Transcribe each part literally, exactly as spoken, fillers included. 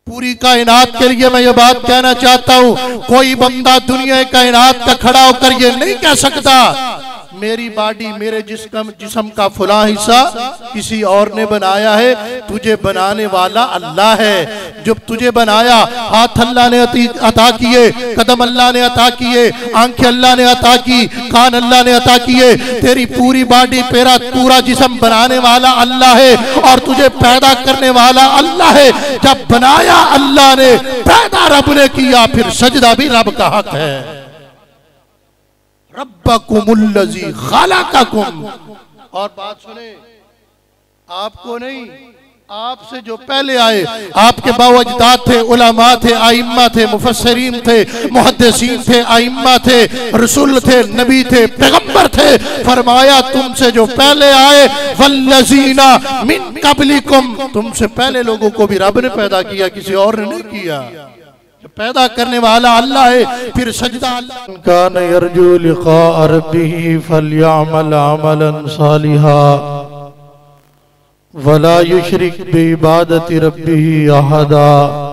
पूरी कायनात के लिए मैं ये बात कहना चाहता हूँ, कोई बंदा दुनिया कायनात का खड़ा होकर ये नहीं कह सकता मेरी बॉडी मेरे जिस्म जिस्म का फुला हिस्सा किसी और ने बनाया है। तुझे बनाने वाला अल्लाह है। जब तुझे बनाया, हाथ अल्लाह ने अता किए, कदम अल्लाह ने अता किए, आंखें अल्लाह ने अता की, कान अल्लाह ने अता किए, तेरी पूरी बॉडी पेरा पूरा जिस्म बनाने वाला अल्लाह है और तुझे पैदा करने वाला अल्लाह है। जब बनाया अल्लाह ने, पैदा रब ने किया, फिर सजदा भी रब का हक है। रब्बकुमुल्लज़ी खलक़कुम। और बात सुने, आपको नहीं, आपसे जो पहले आए, आपके बावजदाद थे, उलमा थे, आइम्मा थे, मुफस्सिरीन थे, मुहद्दिसीन थे, आइम्मा थे, रसूल थे, नबी थे, पैगंबर थे। फरमाया तुमसे जो पहले आए, वल्लज़ीना मिन क़ब्लिकुम, तुमसे पहले लोगों को भी रब ने पैदा किया, किसी और ने नहीं किया। पैदा करने वाला अल्लाह है, फिर सजदा अल्लाह। कान यरजू लिक़ा रब्बिही फलयअमल अमलन सालिहा वला युशरिक बिइबादति रब्बिही अहदा।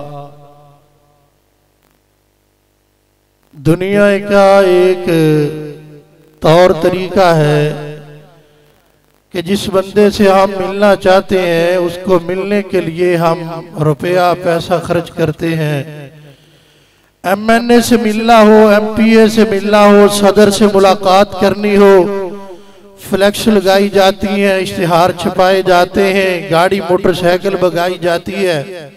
दुनिया का एक तौर तरीका है कि जिस बंदे से हम मिलना चाहते हैं उसको मिलने के लिए हम रुपया पैसा खर्च करते हैं। एम एन ए से मिलना हो, एम पी ए से मिलना हो, सदर से मुलाकात करनी हो, फ्लैक्स लगाई जाती है, इश्तिहार छपाए जाते हैं, गाड़ी मोटरसाइकिल भगाई जाती है।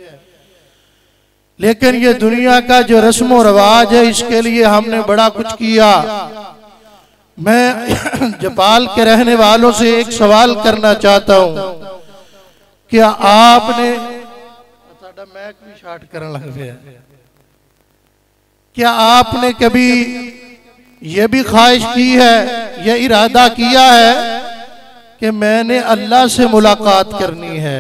लेकिन ये दुनिया का जो रस्म और रवाज है, इसके लिए हमने बड़ा कुछ किया। मैं जपाल के रहने वालों से एक सवाल करना चाहता हूं, क्या आपने मैक भी शार्ट करने लग गया, क्या आपने कभी ये भी ख्वाहिश की है, ये इरादा किया है कि मैंने अल्लाह से मुलाकात करनी है?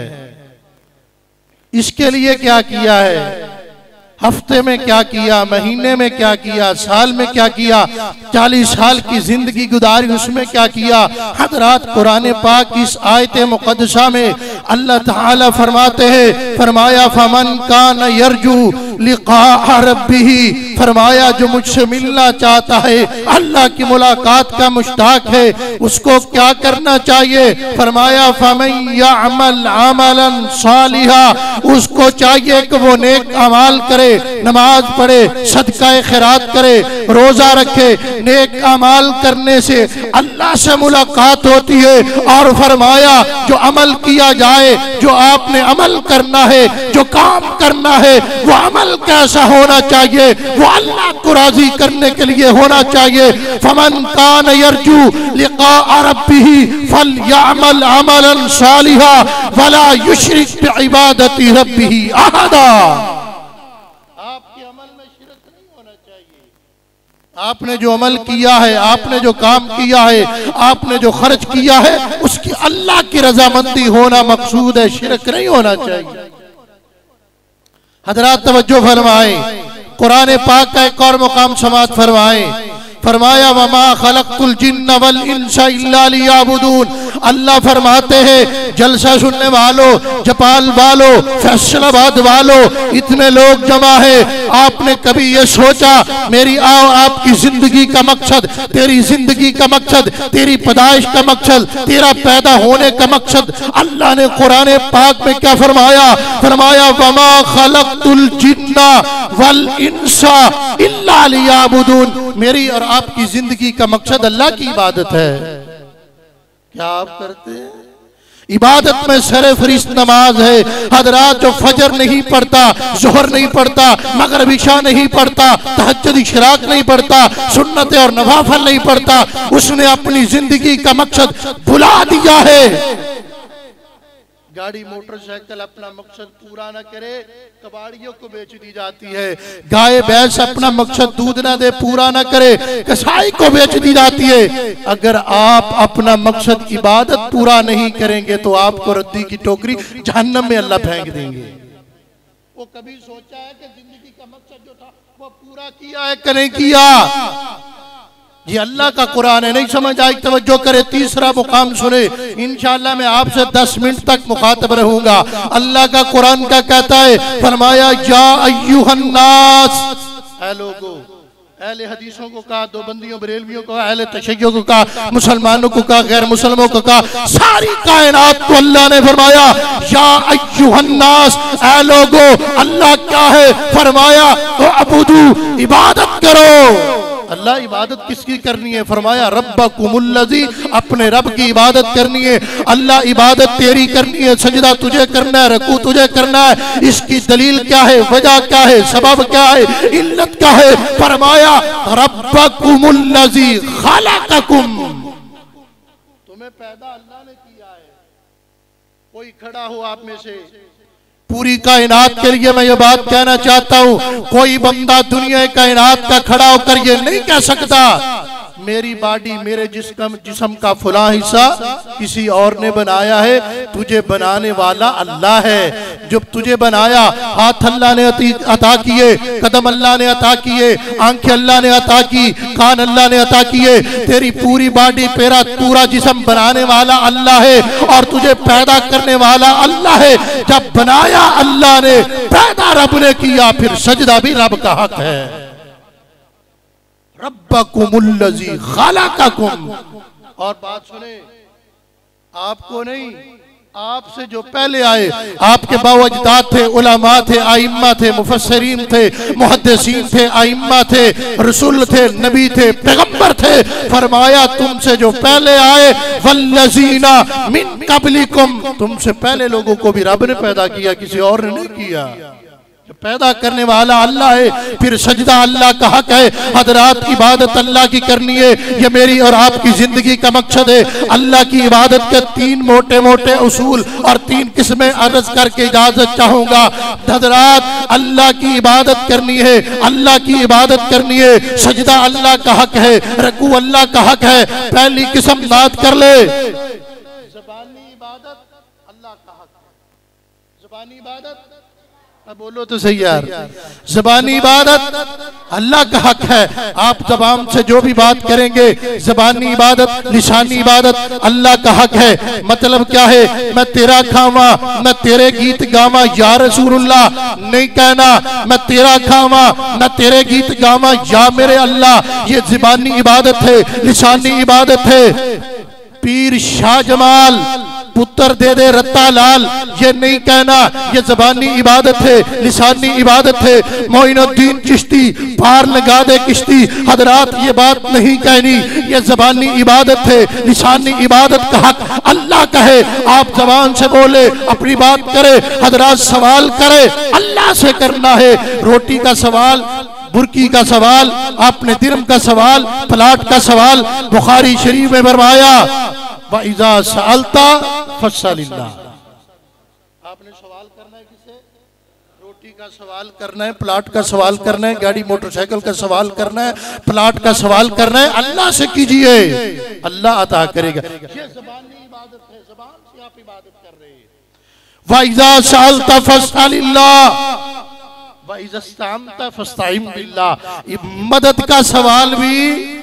इसके लिए क्या किया है? हफ्ते में क्या किया, महीने में क्या किया, साल में क्या किया, चालीस साल की जिंदगी गुजारी उसमें क्या किया? हज़रात कुरान पाक इस आयत मुक़द्दसा में अल्लाह ताला फरमाते हैं, फरमाया फमन कान यरजू लिक़ा रब्बिही, फरमाया जो मुझसे मिलना चाहता है, अल्लाह की मुलाकात का मुश्ताक है, उसको क्या करना चाहिए? फरमाया फमन यअमल अमलन सालिहा, उसको चाहिए कि वो नेक अमाल करे, नमाज पढ़े, सदका खैरात करे, रोजा रखे। नेक अमाल करने से अल्लाह से मुलाकात होती है। और फरमाया जो अमल किया जाए, जो आपने अमल करना है, जो काम करना है, वो अमल कैसा होना चाहिए? वो अल्लाह को राजी करने के लिए होना चाहिए। फमन कान यरजू लिक़ा रब्बिही फलयअमल अमलन सालिहा वला युशरिक बिइबादति रब्बिही अहदा। आपने जो अमल किया है, आपने जो काम किया है, आपने जो खर्च किया है, उसकी अल्लाह की रजामंदी होना मकसूद है, शिरक नहीं होना चाहिए। हजरात तवज्जो फरमाए, कुरान पाक का एक और मुकाम समात फरमाए, फरमाया वमा खलक़तुल जिन्न वल इंसा इल्ला लियअबुदून। अल्लाह फरमाते हैं, जलसा सुनने वालों, जपाल वालों, फैसलाबाद वालों, इतने लोग जमा है, आपने कभी ये सोचा मेरी आओ आपकी जिंदगी का मकसद, तेरी जिंदगी का मकसद, तेरी पैदाइश का मकसद, तेरा पैदा होने का मकसद अल्लाह ने कुरान पाक में क्या फरमाया? फरमाया वमा खलक़तुल जिन्ना वल इंसा इल्ला लियअबुदून। मेरी और आपकी जिंदगी का मकसद अल्लाह की इबादत है। क्या आप करते हैं? इबादत में सरे फरिश्त नमाज है। हजरात जो फजर नहीं पढ़ता, जोहर नहीं पढ़ता, मगरिब इशा नहीं पढ़ता, तहज्जुद इशराक नहीं पढ़ता, सुन्नत और नवाफिल नहीं पढ़ता, उसने अपनी जिंदगी का मकसद भुला दिया है। गाड़ी मोटरसाइकिल अपना मकसद पूरा न करे, कबाड़ियों को बेच दी जाती है। गाय भैंस अपना मकसद दूध ना दे, पूरा न करे, कसाई को बेच दी जाती है। अगर आप अपना मकसद इबादत पूरा नहीं करेंगे तो आपको रद्दी की टोकरी जहन्नम में अल्लाह फेंक देंगे। वो कभी सोचा है कि जिंदगी का मकसद जो था वो पूरा किया है कि नहीं किया? ये अल्लाह का कुरान है, नहीं समझ आई तवज्जो करे, तीसरा मुकाम सुने। इंशाअल्लाह मैं आपसे दस मिनट तक मुखातब रहूंगा। अल्लाह का कुरान क्या कहता है, फरमाया या अय्युहन्नास, ऐ लोगो, अहले हदीसों को कहा, दो बंदियों बरेलवियों को, अहले तशय्युओं को कहा, मुसलमानों को कहा, गैर मुसलमानों को कहा, सारी कायनात को अल्लाह ने फरमाया या अय्युहन्नास, ऐ लोगो। अल्लाह क्या है, फरमाया तो अबुदू, इबादत करो। अल्लाह इबादत किसकी करनी है, फरमाया रब्बकुमुल्लज़ी, अपने रब की इबादत करनी है। अल्लाह इबादत तेरी करनी है, सजदा तुझे करना है, रकू तुझे करना है। इसकी दलील क्या है, वजह क्या है, सबब क्या है, इल्लत क्या है, फरमाया रब्बकुमुल्लज़ी खलक़कुम, तुम्हें पैदा अल्लाह ने किया है। कोई खड़ा हो आप में से, पूरी कायनात के लिए मैं ये बात कहना चाहता हूँ, कोई बंदा दुनिया कायनात का खड़ा होकर ये नहीं कह सकता मेरी बॉडी, मेरे जिस्म जिस्म का फुला हिस्सा किसी और ने बनाया है। तुझे बनाने वाला अल्लाह है। जब तुझे बनाया, हाथ अल्लाह ने अता किए, कदम अल्लाह ने अता किए, आंखें अल्लाह ने अता की, कान अल्लाह ने अता किए, तेरी पूरी बॉडी, पेरा पूरा जिस्म बनाने वाला अल्लाह है और तुझे पैदा करने वाला अल्लाह है। जब बनाया अल्लाह ने, पैदा रब ने किया, फिर सजदा भी रब का हक है। रब्बकुमुल्लज़ी खलक़कुम। और बात सुने, आपको नहीं, आपसे जो पहले आए, आपके बावजदाद थे, उलमा थे, आइम्मा थे, मुफस्सिरीन थे, मुहद्दिसीन थे, आइम्मा थे, रसूल थे, नबी थे, पैगंबर थे। फरमाया तुमसे जो पहले आए, वल्लज़ीना मिन क़ब्लिकुम, तुमसे पहले लोगों को भी रब ने पैदा किया, किसी और ने नहीं किया। पैदा करने वाला अल्लाह है, फिर सजदा अल्लाह का हक है। हजरात, इबादत अल्लाह की करनी है, ये मेरी और आपकी जिंदगी का मकसद है। अल्लाह की इबादत के तीन मोटे मोटे उसूल और तीन किस्में अर्ज करके इजाजत चाहूंगा। हजरात, अल्लाह की इबादत करनी है, अल्लाह की इबादत करनी है, सजदा अल्लाह का हक है, रकू अल्लाह का हक है। पहली किस्म याद कर ले, ज़बानी इबादत अल्लाह का हक है। ज़बानी इबादत, अब बोलो तो सही यार, ज़बानी इबादत अल्लाह का हक है। आप ज़बान से जो भी बात करेंगे, ज़बानी इबादत, लिसानी इबादत अल्लाह का हक है। मतलब क्या है, मैं तेरा खावा, मैं तेरे गीत गावा या रसूलुल्लाह नहीं कहना, मैं तेरा खावा, मैं तेरे गीत गावा या मेरे अल्लाह। ये ज़बानी इबादत है, लिसानी इबादत है। पीर शाह जमाल पुत्र दे दे रत्ता लाल, ये नहीं कहना, ये ज़बानी इबादत है, लिसानी इबादत है। मोइनुद्दीन चिश्ती पार लगा दे किश्ती, हजरात ये बात नहीं कहनी, ये ज़बानी इबादत है, लिसानी इबादत का हक अल्लाह का है। आप जबान से बोले, अपनी बात करे, हजरात सवाल करे, अल्लाह से करना है। रोटी का सवाल, बुरकी का सवाल, अपने दिरम का सवाल, प्लाट का सवाल, बुखारी शरीफ में फरमाया वइज़ा सअलता फस्अलिल्लाह। आपने सवाल करना है किसे? रोटी का सवाल करना है, प्लाट का सवाल करना है, गाड़ी मोटरसाइकिल का सवाल करना है, प्लाट का सवाल करना है, अल्लाह से कीजिए, अल्लाह अता करेगा। ये ज़बानी इबादत है, ज़बान से आप इबादत कर रहे हैं। वइज़ा सअलता फस्अलिल्लाह वइज़ा इस्तअनता फस्तईन बिल्लाह। मदद का सवाल भी,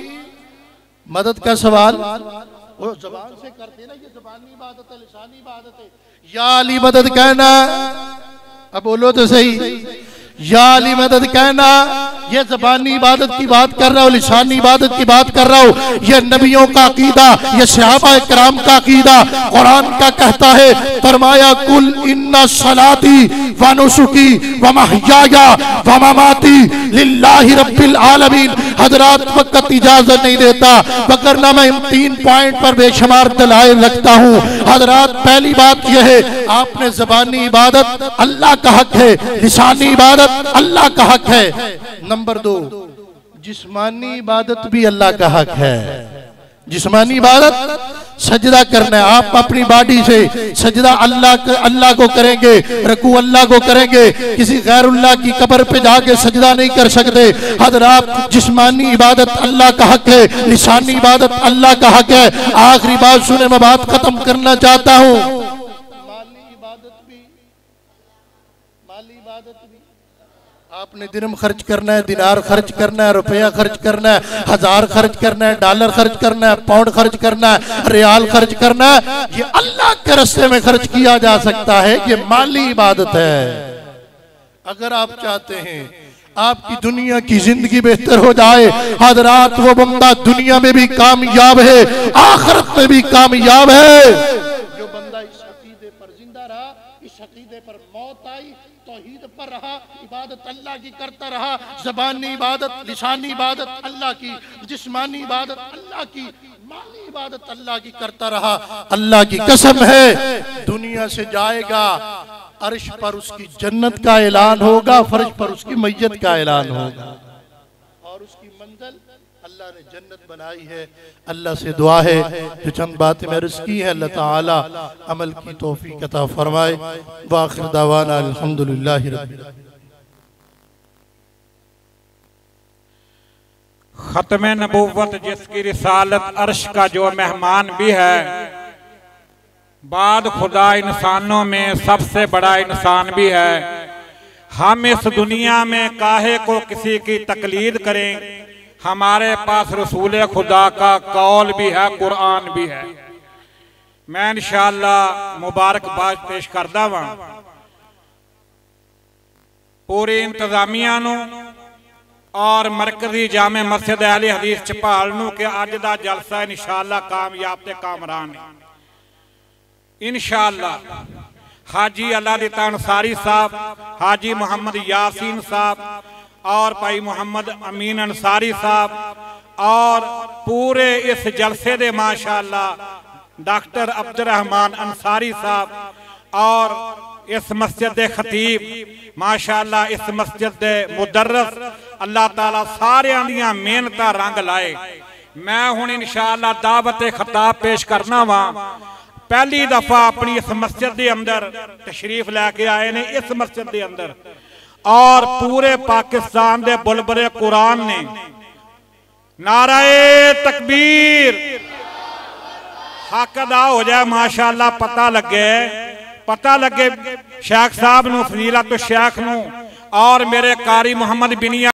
मदद का सवाल वो ज़बान से करते ना, ये ज़बानी इबादत है, लिसानी इबादत है। या अली मदद कहना, अब बोलो तो सही, या अली मदद कहना, ये ज़बानी इबादत की बात कर रहा हूँ, लिसानी इबादत की बात कर रहा हूँ। ये नबियों का अकीदा, ये सहाबा कराम का अकीदा। कुरान का कहता है, फरमाया कुल इन्ना सलाती व नुसुकी व महयाया व ममाती लिल्लाहि रब्बिल आलमीन। हजरात वक्त इजाजत नहीं देता, वगरना मैं इन तीन पॉइंट पर बेशुमार दलाइल रखता हूँ। हजरात, पहली बात यह है, आपने ज़बानी इबादत अल्लाह का हक है, लिसानी इबादत अल्लाह का हक है। नंबर दो, जिस्मानी इबादत भी अल्लाह का हक है। जिस्मानी इबादत सजदा करना है, आप अपनी बॉडी से सजदा अल्लाह अल्लाह को करेंगे, रकू अल्लाह को करेंगे, किसी गैरुल्लाह की कब्र पे जाके सजदा नहीं कर सकते। हजरात, जिस्मानी इबादत अल्लाह का हक है, लिसानी इबादत अल्लाह का हक है। आखिरी बात सुने, मैं बात खत्म करना चाहता हूँ। माली इबादत भी, माली इबादत भी आपने दिरहम खर्च करना है, दिनार खर्च करना है, रुपया खर्च करना है, हजार खर्च करना है, डॉलर खर्च करना है, पाउंड खर्च करना है, रियाल खर्च करना है। ये अल्लाह के रास्ते में खर्च किया जा सकता है, ये माली इबादत है। अगर आप चाहते हैं आपकी दुनिया की जिंदगी बेहतर हो जाए, हज़रात वो बंदा दुनिया में भी कामयाब है, आखिरत में भी कामयाब है जो बंदा इस अकीदे पर जिंदा रहा, इस अकीदे पर मौत आई, तौहीद पर रहा, इबादत अल्लाह की करता रहा, ज़बानी इबादत, लिसानी इबादत अल्लाह की, जिस्मानी इबादत अल्लाह की, माली इबादत अल्लाह की करता रहा। अल्लाह की कसम है दुनिया से जाएगा, अर्श पर उसकी जन्नत का ऐलान होगा, फर्श पर उसकी मैयत का ऐलान होगा, और उसकी मंजिल अल्लाह ने जन्नत बनाई है। अल्लाह से दुआ है जो चंद बातें में अर्ज़ की है अल्लाह ताला अमल की तौफीक अता फरमाए। व आखिर दावाना अल्हम्दुलिल्लाहि रब्बिल आलमीन। खत्म नबूवत जिसकी रिसालत अर्श का जो मेहमान भी है, बाद खुदा इंसानों में सबसे बड़ा इंसान भी है। हम इस दुनिया में काहे को किसी की तकलीद करें, हमारे पास रसूल खुदा का कौल भी है, कुरान भी है। मैं इंशाअल्लाह मुबारकबाद पेश करदा वां पूरी इंतजामिया नूं और मरकजी जामे मस्जिद अहले हदीस चपाल नूं कि अज दा जलसा इंशाअल्लाह कामयाब ते कामरान है इंशाअल्लाह। हाजी अलादीता अंसारी साहब, हाजी मोहम्मद यासीन साहब और भाई मोहम्मद अमीन अंसारी साहब और पूरे इस जलसे दे माशाअल्लाह डॉक्टर अब्दुर्रहमान अंसारी साहब और इस मस्जिद दे खतीब माशाअल्लाह, इस मस्जिद दे मुदर्रस, अल्लाह ताला सारियां दियां मेहनतां रंग लाए। मैं हुण इंशाअल्लाह दावत खिताब पेश करना वा। पहली दफा अपनी इस मस्जिद के अंदर तशरीफ लैके आए ने, इस मस्जिद के अंदर, और पूरे पाकिस्तान के बुलबुले कुरान ने नाराए तकबीर, हक अदा हो जाए माशाअल्लाह। पता लगे पता लगे शेख साहब नूं, फजीलत शेख नूं और मेरे कारी मोहम्मद बिनिया